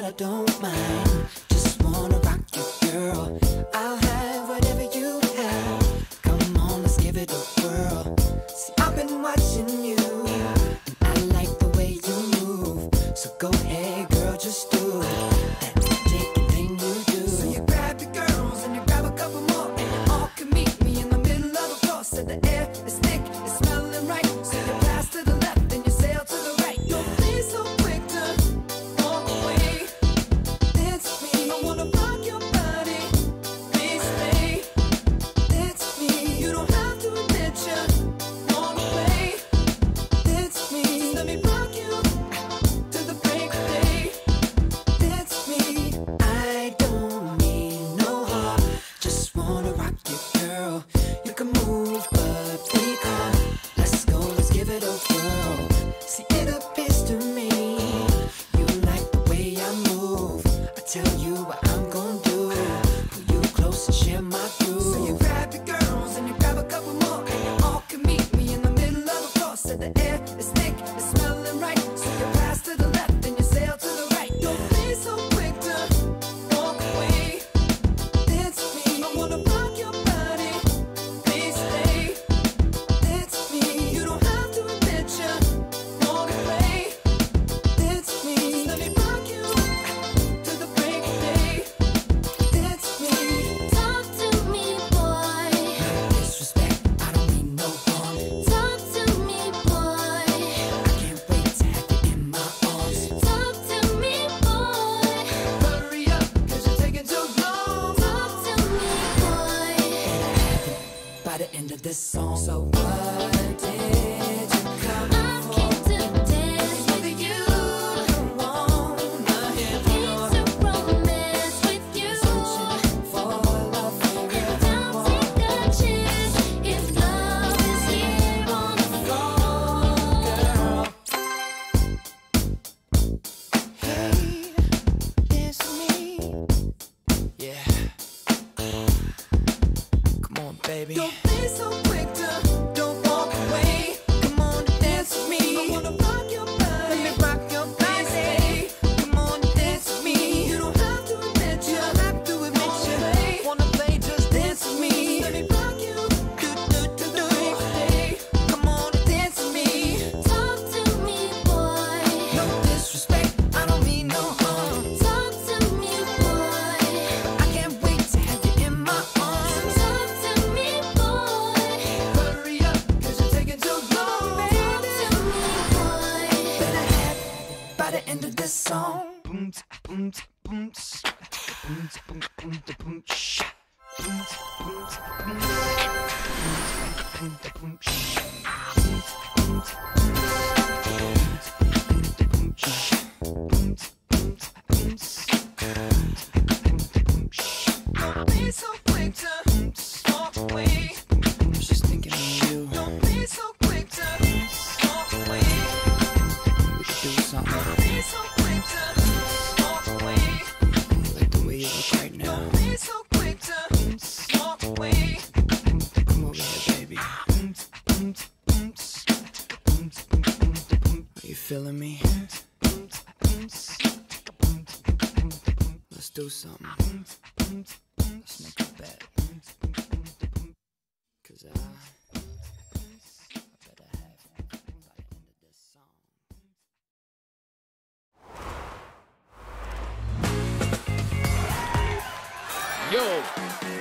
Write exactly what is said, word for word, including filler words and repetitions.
but I don't mind. Just wanna rock you, girl. I'll have whatever you have. Come on, let's give it a whirl. See, I've been watching you, and I like the way you move. So go ahead, girl, just do it. That taking thing you do. So you grab your girls and you grab a couple more, and you all can meet me in the middle of the floor. So the air is thick, it's smelling right. So you pass to the left and you sail to the right. Don't be so quick to walk away. Dance with me, I wanna rock your body. Please stay. Dance with me, you don't have to admit you wanna play. Dance with me, just let me rock you to the break of day. Dance with me, I don't mean no harm. Just wanna rock you, girl. You can move, but be calm. Let's go, let's give it a whirl. See, it appears to me you like the way I move. I tell you what I'm gonna do. Pull you close and share my groove. So you grab your girls and you grab a couple more, and you all can meet me in the middle of the floor. So the air is thick, it's smelling right. So you pass to the left and you sail to the right. Don't be so quick to walk away. Dance with me, I wanna rock your body. Please stay. Dance with me, you don't have to admit you wanna play. Dance with me, just let me rock you to the break of day. Dance with me. Talk to me, boy. Disrespect, I don't mean no harm. Talk to me, boy. I can't wait to have you in my arms. Talk to me, boy. Hurry up, cause you're taking too long. Talk to me, boy. By the end of this song. So what did you come I came to dance with you. wanna hear Came to romance with you. for love And I'll take a chance if love is here on the floor. girl. Hey, it's me. Yeah. Come on, baby. Don't be so quick to don't walk away. Come on and dance with me. I wanna rock your body. Let me rock your body. Come on and dance with me. You don't have to admit you have to admit you wanna play. Just dance with me. Let me rock you. Do do do do. Come on and dance with me. Talk to me, boy. No disrespect, I don't mean no harm. Talk to me, boy. I can't wait to have you in my arms. Talk to me, boy. Hurry up, cause you're taking too long, Talk baby. to me, boy. Better have it by the end of this song. Boom, tsk, boom, tsk, boom, tsk. Boom, tsk, boom, boom, tsk, boom, tsk. Boom, tsk, boom, tsk, boom, tsk. Boom, tsk, boom, tsk, boom, tsk. Boom, tsk, boom, tsk, boom, tsk. Boom, tsk, boom, tsk, boom, tsk. Boom, tsk, boom, tsk, boom, tsk. Don't be so quick to walk away. I was just thinking of you. Don't be so quick to walk away. We could do something. Don't be so quick to walk away. Like the way you look right now. Don't be so quick to walk away. Come over here, baby. Are you feeling me? Let's do something. Let's make a bet. Cause I, I better have it by the end of this song. Yo,